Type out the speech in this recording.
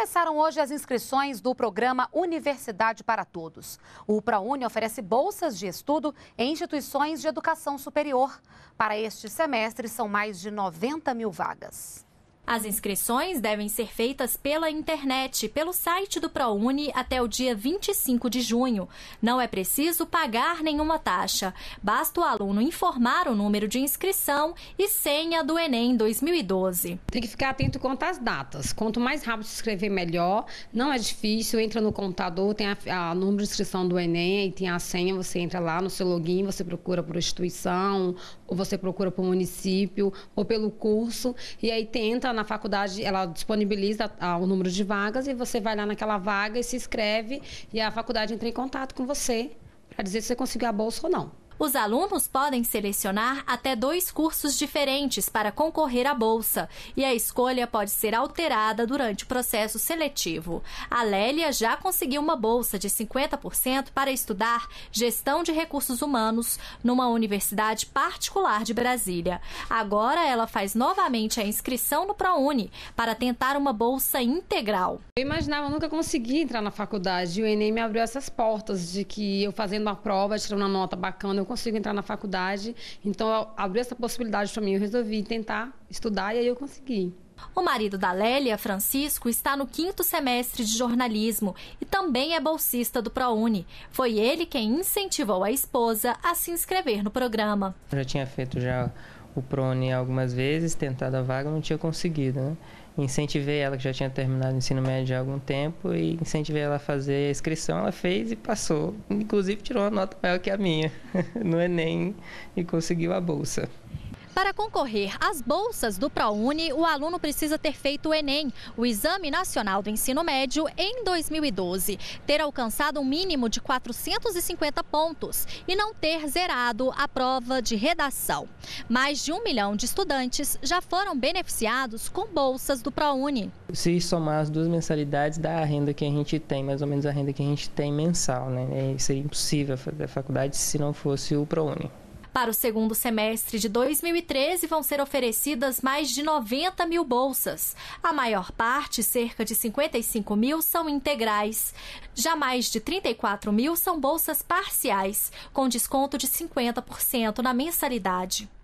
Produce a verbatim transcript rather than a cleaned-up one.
Começaram hoje as inscrições do programa Universidade para Todos. O ProUni oferece bolsas de estudo em instituições de educação superior. Para este semestre, são mais de noventa mil vagas. As inscrições devem ser feitas pela internet, pelo site do ProUni até o dia vinte e cinco de junho. Não é preciso pagar nenhuma taxa. Basta o aluno informar o número de inscrição e senha do Enem dois mil e doze. Tem que ficar atento quanto às datas. Quanto mais rápido se inscrever, melhor. Não é difícil, entra no computador, tem a, a número de inscrição do Enem, e tem a senha, você entra lá no seu login, você procura por instituição, ou você procura por município, ou pelo curso, e aí tenta na faculdade, ela disponibiliza o número de vagas e você vai lá naquela vaga e se inscreve e a faculdade entra em contato com você para dizer se você conseguiu a bolsa ou não. Os alunos podem selecionar até dois cursos diferentes para concorrer à bolsa e a escolha pode ser alterada durante o processo seletivo. A Lélia já conseguiu uma bolsa de cinquenta por cento para estudar gestão de recursos humanos numa universidade particular de Brasília. Agora ela faz novamente a inscrição no ProUni para tentar uma bolsa integral. Eu imaginava, eu nunca consegui entrar na faculdade e o Enem me abriu essas portas de que eu fazendo uma prova, tirando uma nota bacana, eu consigo entrar na faculdade, então abriu essa possibilidade para mim, eu resolvi tentar estudar e aí eu consegui. O marido da Lélia, Francisco, está no quinto semestre de jornalismo e também é bolsista do ProUni. Foi ele quem incentivou a esposa a se inscrever no programa. Eu já tinha feito já o ProUni algumas vezes, tentado a vaga, não tinha conseguido, né? Incentivei ela, que já tinha terminado o ensino médio há algum tempo, e incentivei ela a fazer a inscrição, ela fez e passou. Inclusive tirou uma nota maior que a minha no Enem e conseguiu a bolsa. Para concorrer às bolsas do ProUni, o aluno precisa ter feito o Enem, o Exame Nacional do Ensino Médio, em dois mil e doze, ter alcançado um mínimo de quatrocentos e cinquenta pontos e não ter zerado a prova de redação. Mais de um milhão de estudantes já foram beneficiados com bolsas do ProUni. Se somar as duas mensalidades, dá a renda que a gente tem, mais ou menos a renda que a gente tem mensal, né? Seria impossível fazer a faculdade se não fosse o ProUni. Para o segundo semestre de dois mil e treze, vão ser oferecidas mais de noventa mil bolsas. A maior parte, cerca de cinquenta e cinco mil, são integrais. Já mais de trinta e quatro mil são bolsas parciais, com desconto de cinquenta por cento na mensalidade.